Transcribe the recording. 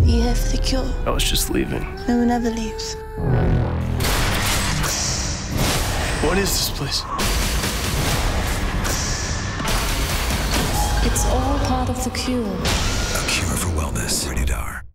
You here for the cure? I was just leaving. No one ever leaves. What is this place? It's all part of the cure. A cure for wellness. Rated R.